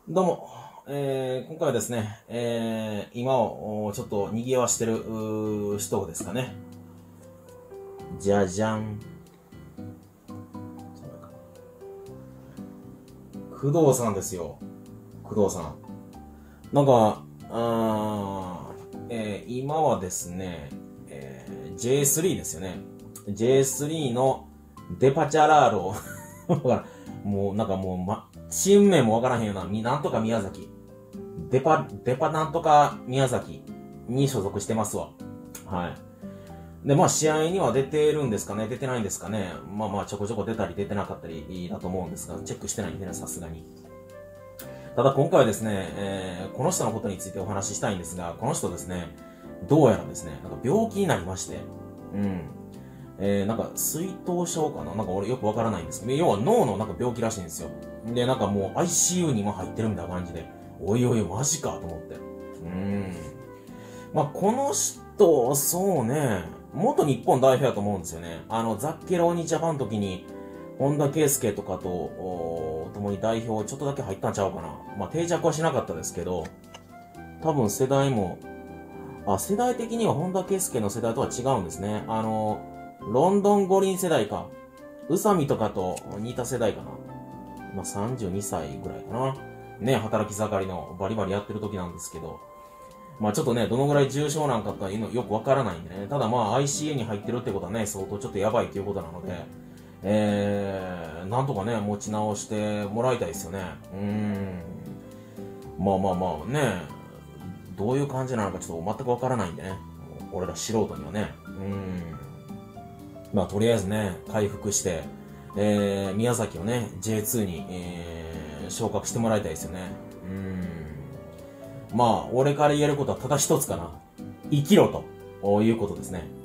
どうも、今回はですね、今をちょっと賑わしてる人ですかね。じゃじゃん。工藤さんですよ。工藤さん。なんか、今はですね、J3 ですよね。J3 のデパチャラーロ。だからもうなんかもう、チーム名もわからへんような、なんとか宮崎。デパなんとか宮崎に所属してますわ。はい。で、試合には出てるんですかね、出てないんですかね。ちょこちょこ出たり出てなかったりだと思うんですが、チェックしてないんでね、さすがに。ただ今回はですね、この人のことについてお話ししたいんですが、この人ですね、どうやらですね、なんか病気になりまして、うん。なんか水頭症かななんか俺よくわからないんですけど、要は脳のなんか病気らしいんですよ。で、なんかもう ICU にも入ってるみたいな感じで、おいおいマジかと思って。この人、そうね、元日本代表だと思うんですよね。ザッケローニジャパンの時に、本田圭佑とかと、共に代表ちょっとだけ入ったんちゃうかな。定着はしなかったですけど、多分世代も、世代的には本田圭佑の世代とは違うんですね。ロンドン五輪世代か。宇佐美とかと似た世代かな。32歳ぐらいかな。ね、働き盛りのバリバリやってる時なんですけど。ちょっとね、どのぐらい重症なんかというのよくわからないんでね。ただICU に入ってるってことはね、相当ちょっとやばいということなので、なんとかね、持ち直してもらいたいですよね。ね、どういう感じなのかちょっと全くわからないんでね。俺ら素人にはね。とりあえずね、回復して、宮崎をね、J2 に、昇格してもらいたいですよね。俺から言えることはただ一つかな。生きろということですね。